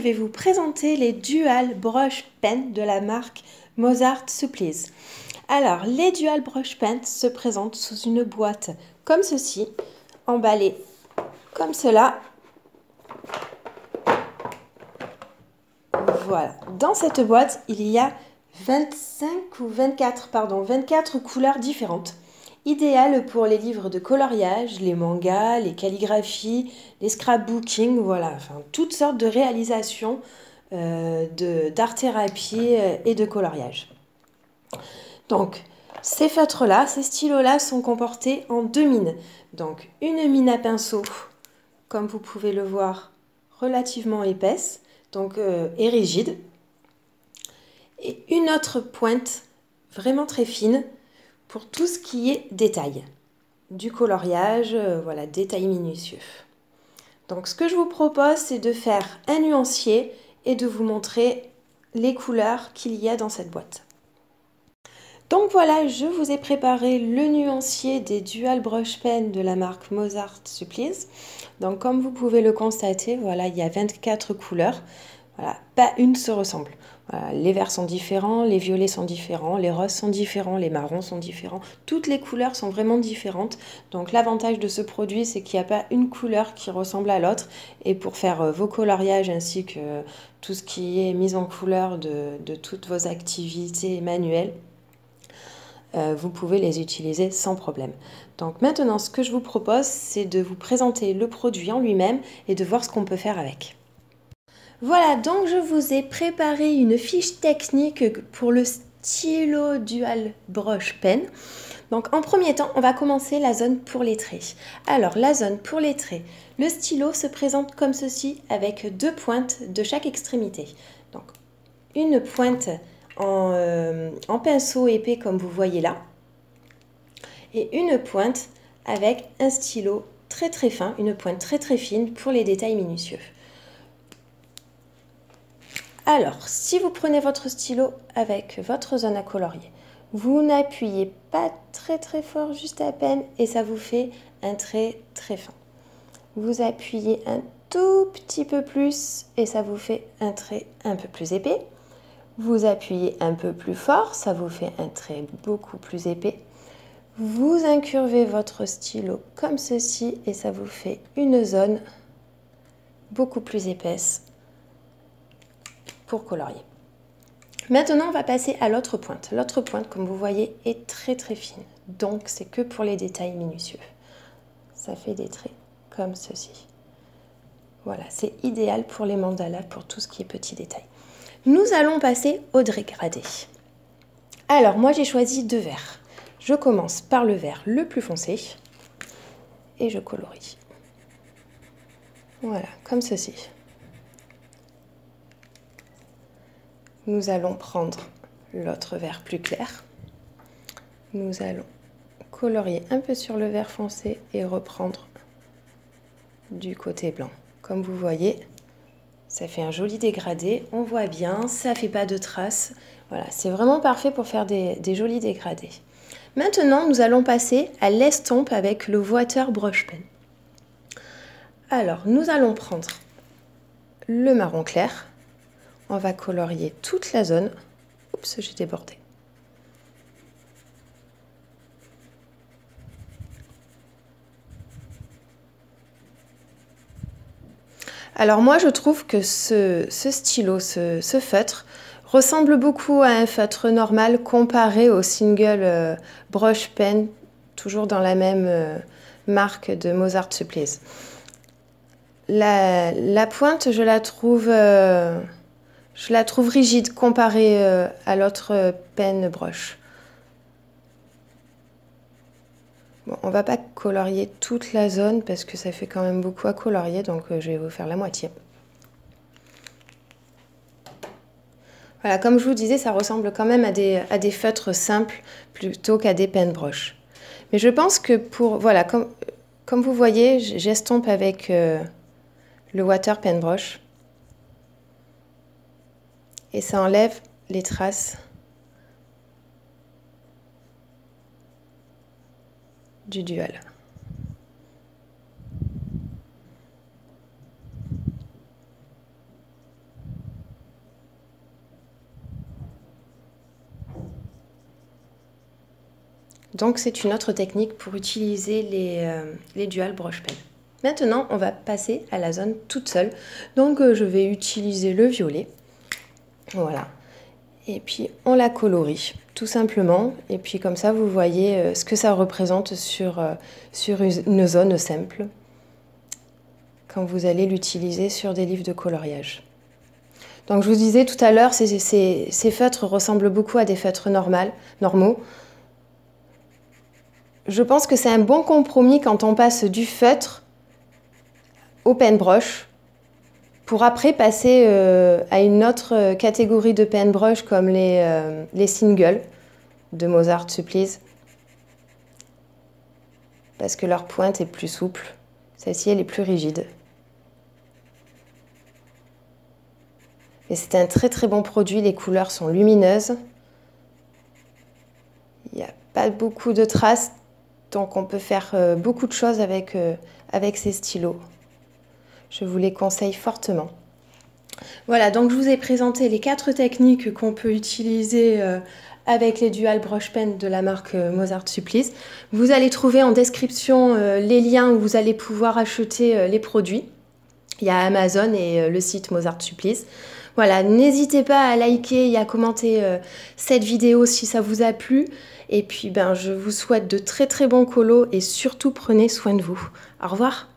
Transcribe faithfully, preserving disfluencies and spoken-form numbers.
vais vous présenter les Dual Brush Pen de la marque Mozart Supplies. Alors, les Dual Brush Pen se présentent sous une boîte comme ceci, emballée comme cela. Voilà, dans cette boîte, il y a vingt-cinq ou vingt-quatre, pardon, vingt-quatre couleurs différentes, idéales pour les livres de coloriage, les mangas, les calligraphies, les scrapbooking, voilà, enfin toutes sortes de réalisations euh, d'art-thérapie et de coloriage. Donc, ces feutres-là, ces stylos-là sont comportés en deux mines. Donc, une mine à pinceau, comme vous pouvez le voir, relativement épaisse, donc euh, et rigide, et une autre pointe vraiment très fine pour tout ce qui est détail, du coloriage, euh, voilà, détail minutieux. Donc ce que je vous propose, c'est de faire un nuancier et de vous montrer les couleurs qu'il y a dans cette boîte. Donc voilà, je vous ai préparé le nuancier des Dual Brush Pen de la marque Mozart Supplies. Donc comme vous pouvez le constater, voilà, il y a vingt-quatre couleurs. Voilà, pas une se ressemble. Voilà, les verts sont différents, les violets sont différents, les roses sont différents, les marrons sont différents. Toutes les couleurs sont vraiment différentes. Donc l'avantage de ce produit, c'est qu'il n'y a pas une couleur qui ressemble à l'autre. Et pour faire vos coloriages ainsi que tout ce qui est mise en couleur de, de toutes vos activités manuelles, euh, vous pouvez les utiliser sans problème. Donc maintenant, ce que je vous propose, c'est de vous présenter le produit en lui-même et de voir ce qu'on peut faire avec. Voilà, donc je vous ai préparé une fiche technique pour le stylo Dual Brush Pen. Donc en premier temps, on va commencer la zone pour les traits. Alors la zone pour les traits, le stylo se présente comme ceci avec deux pointes de chaque extrémité. Donc une pointe en, euh, en pinceau épais comme vous voyez là, et une pointe avec un stylo très très fin, une pointe très très fine pour les détails minutieux. Alors, si vous prenez votre stylo avec votre zone à colorier, vous n'appuyez pas très très fort, juste à peine, et ça vous fait un trait très fin. Vous appuyez un tout petit peu plus et ça vous fait un trait un peu plus épais. Vous appuyez un peu plus fort, ça vous fait un trait beaucoup plus épais. Vous incurvez votre stylo comme ceci et ça vous fait une zone beaucoup plus épaisse pour colorier. Maintenant, on va passer à l'autre pointe. L'autre pointe, comme vous voyez, est très très fine. Donc, c'est que pour les détails minutieux. Ça fait des traits comme ceci. Voilà, c'est idéal pour les mandalas, pour tout ce qui est petits détails. Nous allons passer au dégradé. Alors, moi, j'ai choisi deux verts. Je commence par le vert le plus foncé et je colorie. Voilà, comme ceci. Nous allons prendre l'autre vert plus clair. Nous allons colorier un peu sur le vert foncé et reprendre du côté blanc. Comme vous voyez, ça fait un joli dégradé. On voit bien, ça ne fait pas de traces. Voilà, c'est vraiment parfait pour faire des, des jolis dégradés. Maintenant, nous allons passer à l'estompe avec le Water Brush Pen. Alors, nous allons prendre le marron clair. On va colorier toute la zone. Oups, j'ai débordé. Alors moi, je trouve que ce, ce stylo, ce, ce feutre, ressemble beaucoup à un feutre normal comparé au single euh, brush pen, toujours dans la même euh, marque de Mozart Supplies. La, la pointe, je la trouve... Euh, Je la trouve rigide comparée euh, à l'autre pen brush. Bon, on ne va pas colorier toute la zone parce que ça fait quand même beaucoup à colorier, donc euh, je vais vous faire la moitié. Voilà, comme je vous disais, ça ressemble quand même à des, à des feutres simples plutôt qu'à des pen brush. Mais je pense que pour... Voilà, comme, comme vous voyez, j'estompe avec euh, le Water Pen Brush. Et ça enlève les traces du dual. Donc c'est une autre technique pour utiliser les, euh, les dual brush pen. Maintenant, on va passer à la zone toute seule. Donc euh, je vais utiliser le violet. Voilà. Et puis on la colorie, tout simplement. Et puis comme ça, vous voyez euh, ce que ça représente sur, euh, sur une zone simple quand vous allez l'utiliser sur des livres de coloriage. Donc je vous disais tout à l'heure, ces, ces, ces feutres ressemblent beaucoup à des feutres normales, normaux. Je pense que c'est un bon compromis quand on passe du feutre au paintbrush pour après passer euh, à une autre catégorie de paintbrush comme les, euh, les singles de Mozart Supplies. Parce que leur pointe est plus souple. Celle-ci, elle est plus rigide. Et c'est un très très bon produit, les couleurs sont lumineuses. Il n'y a pas beaucoup de traces, donc on peut faire euh, beaucoup de choses avec, euh, avec ces stylos. Je vous les conseille fortement. Voilà, donc je vous ai présenté les quatre techniques qu'on peut utiliser euh, avec les dual brush pen de la marque euh, Mozart Supplies. Vous allez trouver en description euh, les liens où vous allez pouvoir acheter euh, les produits. Il y a Amazon et euh, le site Mozart Supplies. Voilà, n'hésitez pas à liker et à commenter euh, cette vidéo si ça vous a plu. Et puis, ben, je vous souhaite de très très bons colos et surtout prenez soin de vous. Au revoir.